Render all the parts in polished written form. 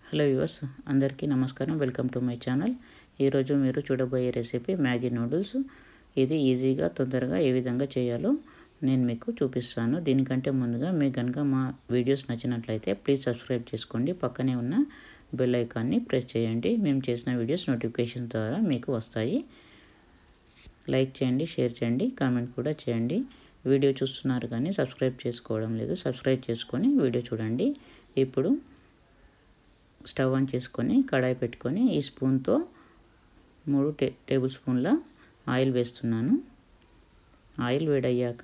Hello viewers, అందరికీ నమస్కారం. Welcome to my channel. ఈరోజు మీరు చూడబోయే రెసిపీ మ్యాగీ నూడిల్స్. ఇది ఈజీగా తొందరగా ఏ విధంగా చేయాలో నేను మీకు చూపిస్తాను. దీనికంటే ముందుగా మీకు కనుక మా వీడియోస్ నచ్చినట్లయితే ప్లీజ్ సబ్స్క్రైబ్ చేసుకోండి. పక్కనే ఉన్న బెల్ ఐకాన్ని ప్రెస్ చేయండి. మేము చేసిన వీడియోస్ నోటిఫికేషన్ ద్వారా మీకు వస్తాయి. లైక్ చేయండి, షేర్ చేయండి, కామెంట్ కూడా చేయండి. వీడియో చూస్తున్నారు కానీ సబ్స్క్రైబ్ చేసుకోవడం లేదు. సబ్స్క్రైబ్ చేసుకొని వీడియో చూడండి. ఇప్పుడు స్టవ్ ఆన్ చేసుకొని కడాయి పెట్టుకొని ఈ స్పూన్తో 3 టేబుల్ స్పూన్ల ఆయిల్ వేస్తున్నాను. ఆయిల్ వేడయ్యాక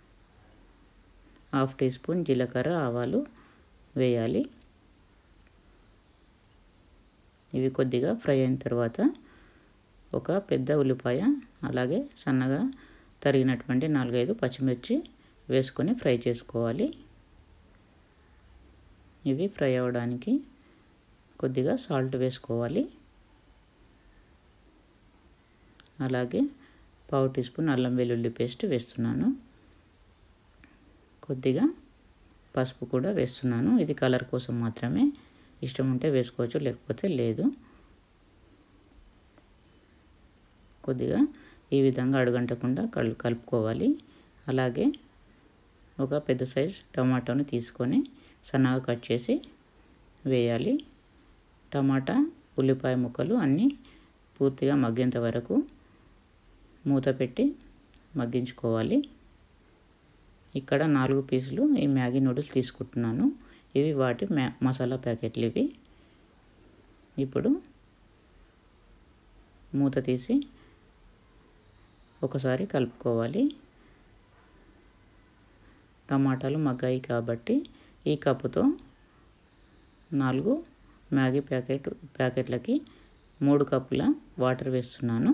1/2 టీ స్పూన్ జీలకర్ర, ఆవాలు వేయాలి. ఇవి కొద్దిగా ఫ్రై అయిన తర్వాత ఒక పెద్ద ఉల్లిపాయ, అలాగే సన్నగా తరిగినటువంటి 4-5 పచ్చిమిర్చి వేసుకొని ఫ్రై చేసుకోవాలి. ఇవి ఫ్రై అవ్వడానికి కొద్దిగా సాల్ట్ వేసుకోవాలి. అలాగే 1/2 టీ స్పూన్ అల్లం వెల్లుల్లి పేస్ట్ వేస్తున్నాను. కొద్దిగా పసుపు కూడా వేస్తున్నాను. ఇది కలర్ కోసం మాత్రమే. ఇష్టం ఉంటే వేసుకోవచ్చు, లేకపోతే లేదు. కొద్దిగా ఈ విధంగా అడుగంటకుండా కలుపుకోవాలి. అలాగే ఒక పెద్ద సైజ్ టమాటాను తీసుకొని సన్నగా కట్ చేసి వేయాలి. టమాటా, ఉల్లిపాయ ముక్కలు అన్నీ పూర్తిగా మగ్గేంత వరకు మూత పెట్టి మగ్గించుకోవాలి. ఇక్కడ 4 పీసులు ఈ మ్యాగీ నూడిల్స్ తీసుకుంటున్నాను. ఇవి వాటి మసాలా ప్యాకెట్లు ఇవి. ఇప్పుడు మూత తీసి ఒకసారి కలుపుకోవాలి. టమాటాలు మగ్గాయి కాబట్టి ఈ కప్పుతో 4 మ్యాగీ ప్యాకెట్లకి 3 కప్పుల వాటర్ వేస్తున్నాను.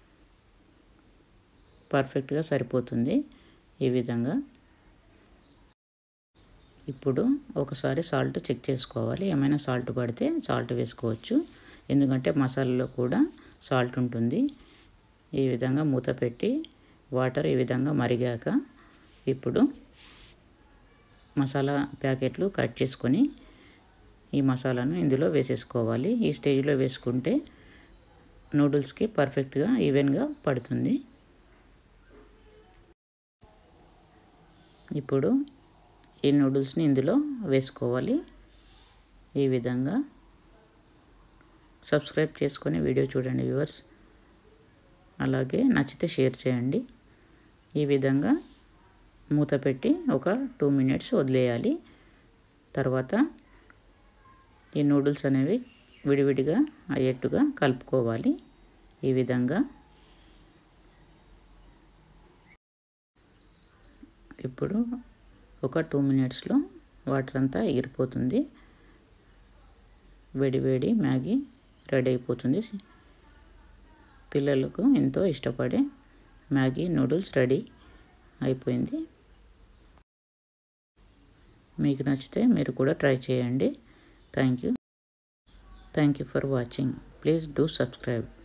పర్ఫెక్ట్గా సరిపోతుంది ఈ విధంగా. ఇప్పుడు ఒకసారి సాల్ట్ చెక్ చేసుకోవాలి. ఏమైనా సాల్ట్ పడితే సాల్ట్ వేసుకోవచ్చు, ఎందుకంటే మసాలాలో కూడా సాల్ట్ ఉంటుంది. ఈ విధంగా మూత పెట్టి వాటర్ ఈ విధంగా మరిగాక ఇప్పుడు మసాలా ప్యాకెట్లు కట్ చేసుకొని ఈ మసాలాను ఇందులో వేసేసుకోవాలి. ఈ స్టేజ్లో వేసుకుంటే నూడిల్స్కి పర్ఫెక్ట్గా ఈవెన్గా పడుతుంది. ఇప్పుడు ఈ నూడిల్స్ని ఇందులో వేసుకోవాలి. ఈ విధంగా సబ్స్క్రైబ్ చేసుకొని వీడియో చూడండి వ్యూవర్స్. అలాగే నచ్చితే షేర్ చేయండి. ఈ విధంగా మూత పెట్టి ఒక 2 మినిట్స్ వదిలేయాలి. తర్వాత ఈ నూడిల్స్ అనేవి విడివిడిగా అయ్యేట్టుగా కలుపుకోవాలి. ఈ విధంగా ఇప్పుడు ఒక 2 మినిట్స్లో వాటర్ అంతా ఎగిరిపోతుంది. వేడి మ్యాగీ రెడీ అయిపోతుంది. పిల్లలకు ఎంతో ఇష్టపడే మ్యాగీ నూడిల్స్ రెడీ అయిపోయింది. మీకు నచ్చితే మీరు కూడా ట్రై చేయండి. Thank you for watching. Please do subscribe.